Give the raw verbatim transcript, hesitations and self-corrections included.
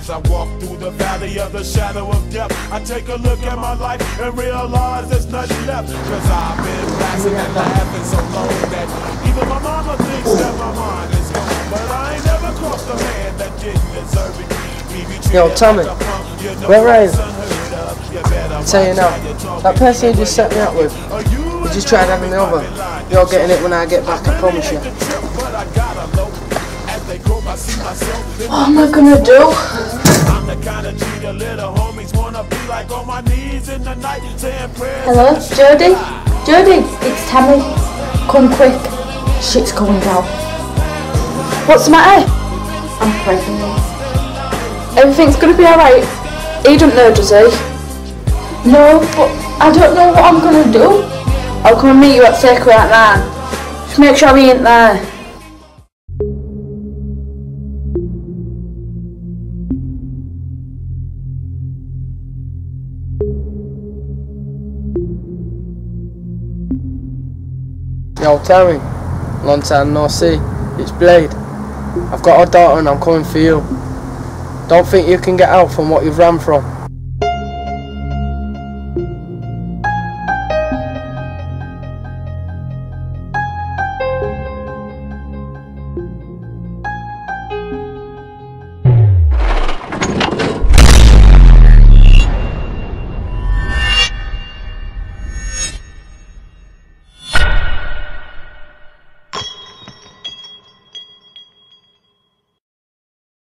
As I walk through the valley of the shadow of death, I take a look at my life and realize there's nothing left. Cause I've been laughing and laughing so long that even my mama thinks that my mind is gone. But I ain't never crossed a man that didn't deserve it. Yo, Tommy, where are you? I'll tell you now, that person you just set me up with, you just tried having me over. You're getting it when I get back, I promise you. What am I gonna do? Hello, Jodie? Jodie, it's Tammy. Come quick. Shit's going down. What's the matter? I'm pregnant. Everything's gonna be alright. He don't know, does he? No, but I don't know what I'm gonna do. I'll come and meet you at Sacred at nine. Just make sure he ain't there. Yo, Terry, long time no see. It's Blade. I've got a daughter and I'm coming for you. Don't think you can get out from what you've ran from.